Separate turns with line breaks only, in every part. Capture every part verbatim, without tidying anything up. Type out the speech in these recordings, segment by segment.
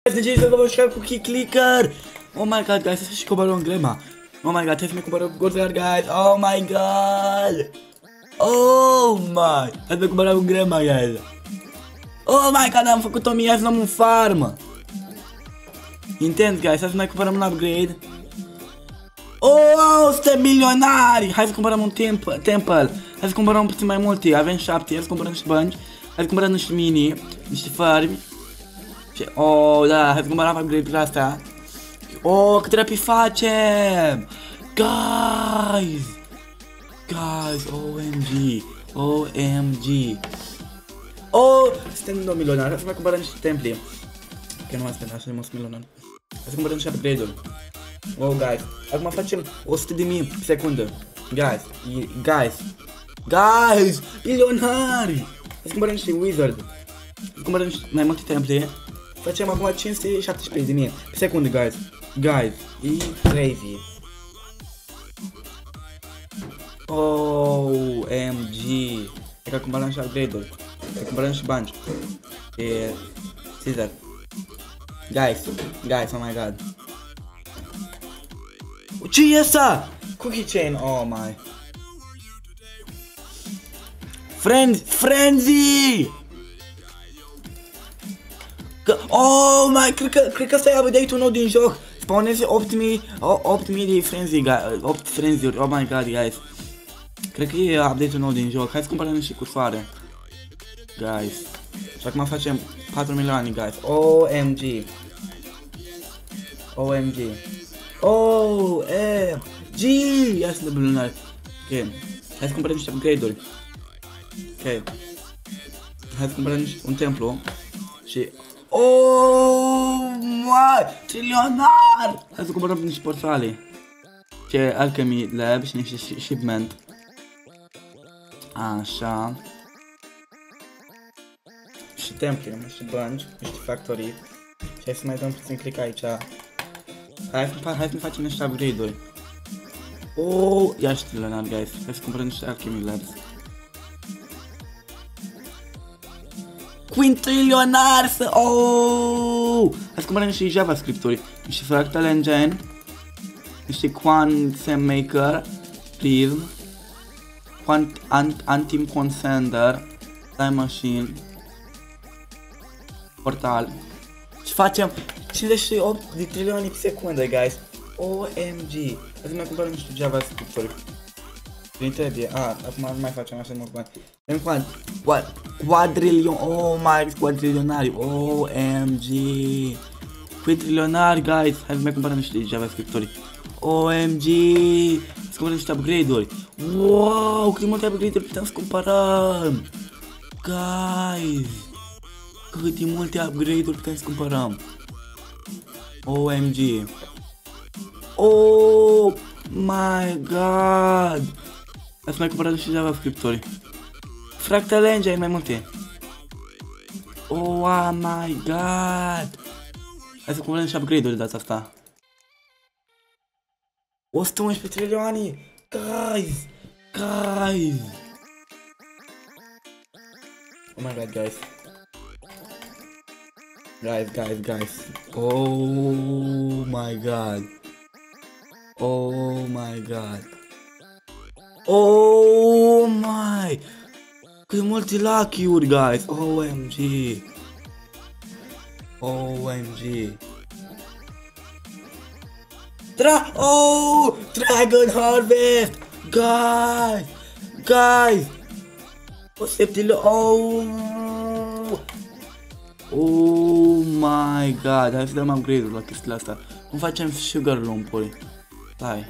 Deci să vă juca cu key clicker. Oh my god, guys, să și cumpărăm grema. Oh my god, trebuie să ne cumpărăm gurțar, guys. Oh my god. Oh my. Hai să cumpărăm grema, guys. Oh my god, am făcut o mie, să luăm un farm. Intens, guys, hai să mai cumpărăm un upgrade. Oh, suntem milionari. Hai să cumpărăm un temple, temple. Hai să cumpărăm puțin mai multe. Avem șapte, hai să cumpărăm niște bănci. Hai să cumpărăm niște mini, niște farmi. Și, oh, da, hai să cumpărăm upgrade-urile astea. Oh, câte rapid facem. Guys. Guys, O M G. O M G. Oh, suntem două milionari. Hai să mai cumpărăm niște temple. Că nu mai suntem așa de mulți milionari. Hai să cumpărăm niște upgrade-uri. Oh, guys, acum facem o sută de mii pe secundă. Guys, guys, guys, milionari. Hai să cumpărăm niște wizard. Hai să cumpărăm niște mai multe temple. Facem acum cinci sute șaptesprezece de mii pe secundă, guys. Guys, e crazy. Oh, M G. E ca cumpărăm și upgrade-uri. E cumpărăm și bani. E Caesar. Guys, guys, oh my god. Ce e asta? Cookie chain, oh my. Friend, Frenzy! Oh my, cred că, cred că ăsta e update-ul nou din joc. Spawneze opt mii, opt mii de Frenzy, opt Frenzy-uri, oh my god, guys. Cred că e update-ul nou din joc. Hai să cumpărăm niște cursoare. Guys. Și acum facem patru milioane, guys. O M G. O M G. O M G! Ia să ne milionari. Ok. Hai să cumpărăm niște upgrade-uri. Ok. Hai să cumpărăm un templu. Și... Oh my! Trilionar! Hai să cumpărăm niște portale. Ce Alchemy Lab și niște shipment. Așa. Și temple, niște bănci, niște factorii. Și hai să mai dăm puțin click aici. Hai să, hai să facem niște upgrade-uri. Oh, ia și trilionar, guys. Hai să cumpărăm niște Alchemy Labs. Quintrilionar să... Oh! Hai să cumpărăm niște JavaScript-uri. Niște Fractal Engine. Niște Quantum Maker. Prism. Quant... Ant... Antim Consender. Time Machine. Portal. Și facem cincizeci și opt de trilioane pe secundă, guys. O M G. Hai să mai cumpărăm niște JavaScript-uri. Nu trebuie. Ah, acum nu mai facem așa de mult bani. Vedem quad... Quadrilion... Oh my, quadrilionari. O M G. Quadrilionari, guys. Hai să mai cumpărăm niște JavaScript-uri. O M G. Să cumpărăm niște upgrade-uri. Wow, cât de multe upgrade-uri putem să cumpărăm. Guys. Cât de multe upgrade-uri putem să cumpărăm. O M G. Oh my god. Hai să mai cumpărăm și JavaScript-uri. Fractal Engine mai multe. Oh my god. Hai să cumpărăm și upgrade-uri de data asta. o sută unsprezece trilioane. Guys. Guys. Oh my god, guys. Guys, guys, guys. Oh my god. Oh my god. Oh my. Cât multe lucky-uri, guys. O M G. O M G. Dra... Oh! Dragon Harvest! Guys! Guys! O septile... Oh! Oh my god! Hai să dăm upgrade-ul la chestiile astea. Cum facem sugar lump-uri? Stai.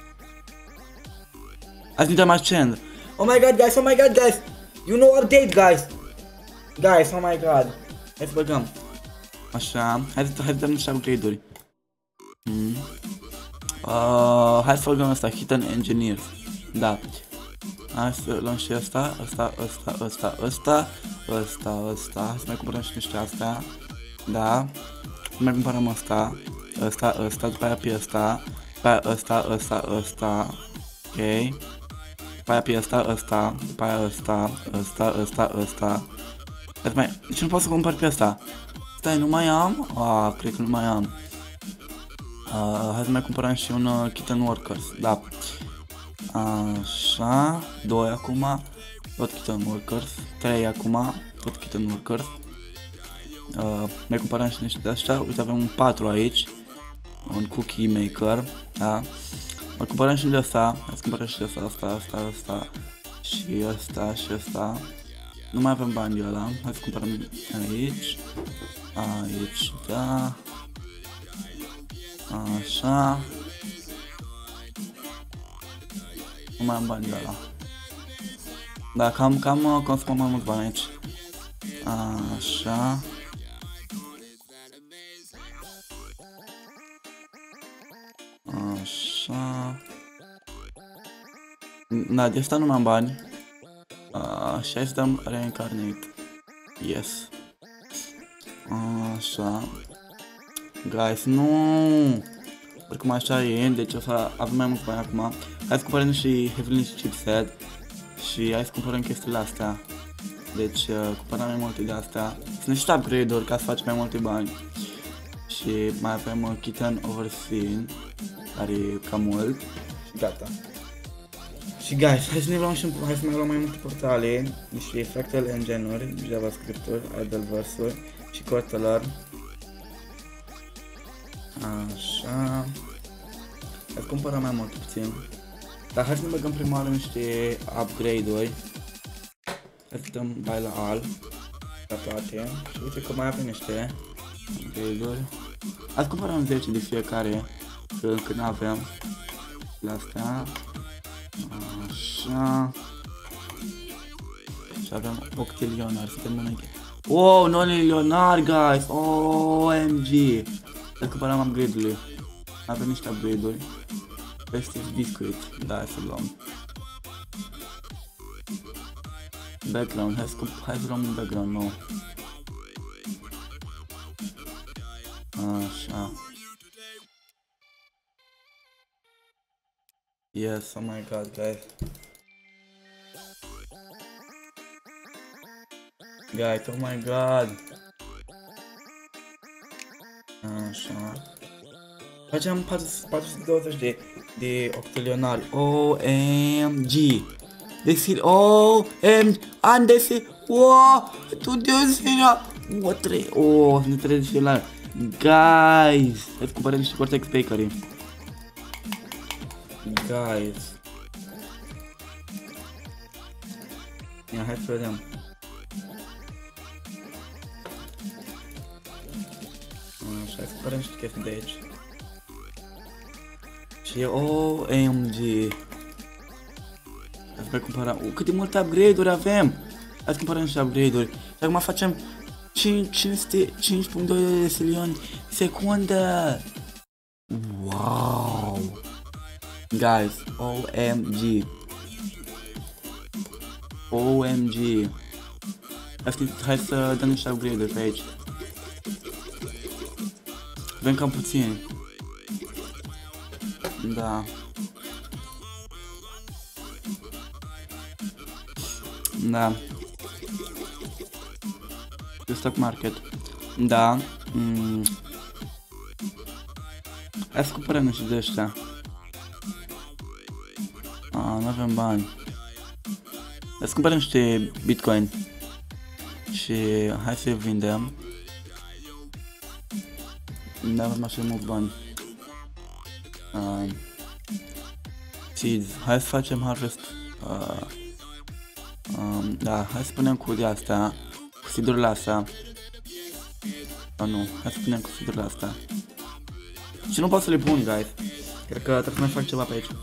Hai să intrăm ascend. Oh my god, guys! Oh my god, guys! You know update, guys! Guys, oh my god! Hai să băgăm. Așa. Hai să, hai să dăm niște upgrade-uri. Hmm. Uh, hai să băgăm asta, Hidden Engineers. Da. Hai să luăm și asta, asta, asta, asta, asta, asta, asta. Hai să mai cumpărăm și niște astea. Da. Mai cumpărăm asta, asta, asta, după aia pe asta, după aia asta, asta, asta. Ok. După aia pe asta, asta, după aia asta, asta, asta, asta. Mai... Deci nu pot să cumpăr pe asta. Stai, nu mai am? Ah, cred că nu mai am. Uh, hai să mai cumpărăm și un uh, Kitten Workers, da. Așa, doi acum, tot Kitten Workers, trei acum, tot Kitten Workers. Uh, mai cumpărăm și niște de astea, uite avem un patru aici, un Cookie Maker, da. Mai cumpărăm și de asta, hai să cumpărăm și de asta, asta, asta, asta, și asta, și asta. Nu mai avem bani de ăla, hai să cumpărăm aici, aici, da. Așa. Nu mai am bani de ăla. Da, cam, cam consumăm mai mult bani aici. Așa. Așa. Da, de asta nu mai am bani. Uh, și hai să dăm reincarnate. Yes. Așa. Guys, nu. Oricum așa e, deci o să avem mai mulți bani acum. Hai să cumpărăm și Heavenly Chipset. Și hai să cumpărăm chestiile astea. Deci uh, cumpărăm mai multe de astea. Sunt niște upgrade-uri ca să facem mai multe bani. Și mai avem uh, Kitten Overseen, care e cam mult. Și gata. Și guys, hai să ne luăm și hai să mai luăm mai multe portale. Niște Fractal Engine-uri, JavaScript-uri, Idleverse-uri și Cortelar. Așa. Hai să cumpărăm mai mult puțin. Dar hai să ne băgăm prima oară niște upgrade-uri. Hai să dăm bai la all. La toate. Și uite că mai avem niște upgrade-uri. Hai să cumpărăm zece de fiecare. Că încă n-avem. La astea. Așa. Și avem octilionar. Suntem în închei. Wow, non-milionar, guys! O M G! Să cumpărăm upgrade-urile. Avem niște upgrade-uri. Festive Biscuit. Da, hai să luăm. Background. Hai să, hai să luăm un background nou. Așa. Yes, oh my god, guys. Guys, oh my god. Așa. Facem patru sute douăzeci de, de octilionari. O M G. Desi, O M G. An desi. Wow. Tu desi. O trei. Oh, nu trebuie să la. Guys. Hai să cumpărăm niște Cortex Bakery. Guys. Ia, hai să vedem. Așa, hai să cumpărăm niște chestii de aici. Și O M G. Hai să mai cumpărăm. Uh, cât de multe upgrade-uri avem. Hai să cumpărăm niște upgrade-uri. Și acum facem cinci virgulă doi de silioni secundă. Wow. Guys, O M G. O M G. Hai să dăm niște upgrade-uri pe aici. Avem cam puțin. Da. Da. De stock market. Da. Mm. Hai să cumpărăm niște de ăștia. Ah, nu avem bani. Hai să cumpărăm niște Bitcoin. Și hai să vindem. Nu avem așa mult bani. Uh, seeds. Hai să facem harvest. Uh, um, da, hai să punem cu de astea. Cu seed-urile astea. Oh, nu, hai să punem cu seed-urile astea. Și nu pot să le pun, guys. Cred că trebuie să mai fac ceva pe aici.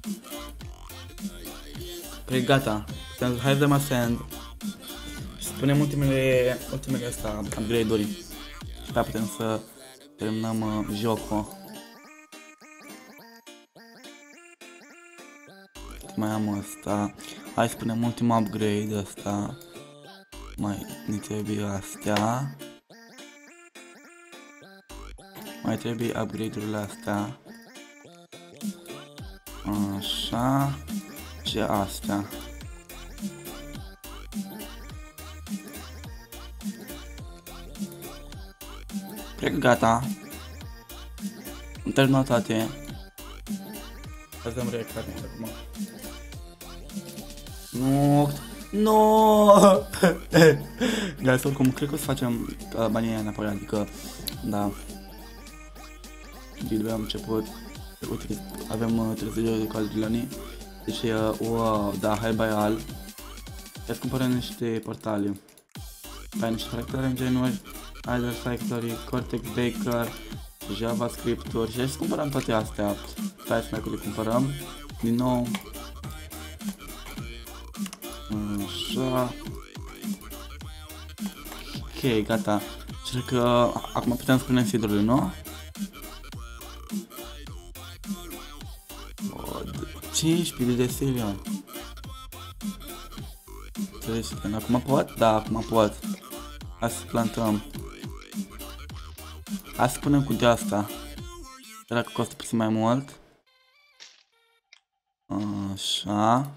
Păi gata. Hai să dăm ascend. Și să punem ultimele, ultimele astea upgrade-uri. Și da, putem să terminăm uh, jocul. Mai am asta. Hai să punem ultimul upgrade asta. Mai ne trebuie astea. Mai trebuie upgrade-urile astea. Așa. Și astea. Cred că gata. Am terminat toate. Să dăm reacția acum. Nu, nu. Guys, oricum, cred că o să facem uh, banii aia înapoi, adică, da. Video am început, uite, avem uh, treizeci de caldrilani. Deci, uh, wow, da, hai bai al. Hai-ți cumpărăm niște portale. Ai niște Fractal Engine-uri, Idle Factory, Cortex Baker, JavaScript-uri și hai să cumpărăm toate astea. Hai să mai le cumpărăm. Din nou. Așa. Ok, gata. Și cred că acum putem spune seed-urile, nu? cincisprezece de silion. Acum pot? Da, acum pot. Hai să plantăm. Hai să punem cu de asta. Dacă costă puțin mai mult. Așa.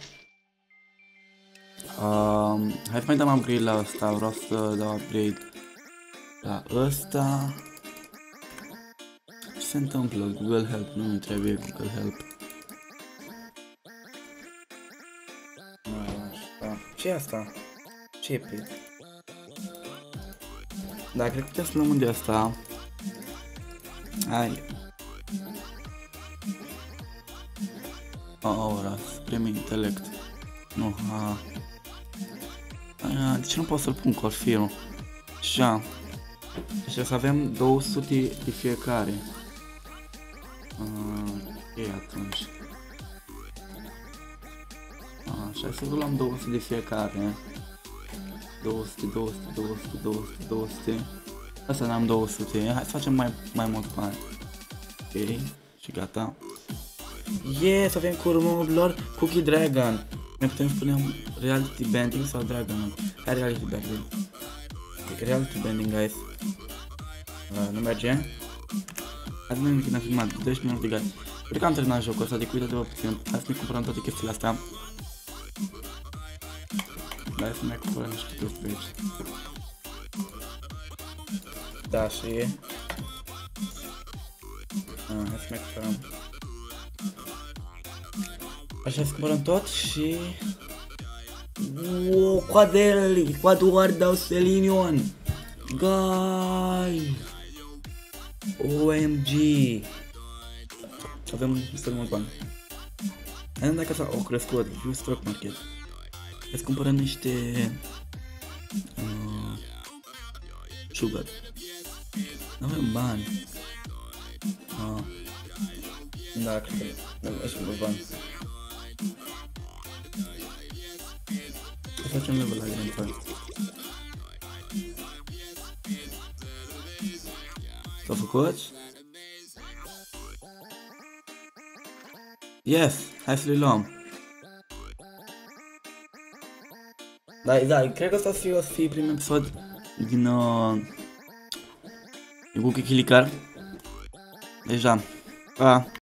Um, hai să mai dăm upgrade la ăsta. Vreau să dau upgrade la ăsta. Ce se întâmplă? Google Help. Nu mi trebuie Google Help. Așa. Ce e asta? Ce e pe? Da, cred că putem să luăm un de asta. Hai. Ora, premii intelect. Nu, ha. Aia, de ce nu pot să-l pun cu orfirul? Așa. Deci o să avem două sute de fiecare. Ok, atunci. Așa, să luăm două sute de fiecare. două sute, două sute, două sute, două sute, două sute. Asta ne-am două sute. Hai să facem mai, mai mult bani. Ok, și gata. Yes, avem cu urmărilor Cookie Dragon. Ne putem spune Reality Bending sau Dragon. Hai Reality Bending. Reality Bending, guys. Uh, nu merge. Azi nu ne-am filmat, doisprezece minute, guys. Cred că am terminat jocul ăsta, de uitați-vă puțin. Hai să ne cumpărăm toate chestiile astea. Hai să ne cumpărăm niște chestii aici. Da, și... Uh, hai să ne cumpărăm. Așa să cumpărăm tot și... Wow, coadele, coaduar dau Selinion. Guy. O M G. Avem destul de mult bani. Hai dacă s-a o crescut, viu stock market. Hai să cumpărăm niște... Uh, sugar. Nu avem bani. Uh, da, cred că avem așa mult bani. Să facem level la eventual. S-au făcut? Yes! Hai să le luăm. Da, da, cred că ăsta o să fie, o să fie primul episod din... Uh, din Cookie Clicker. Deci da. Pa!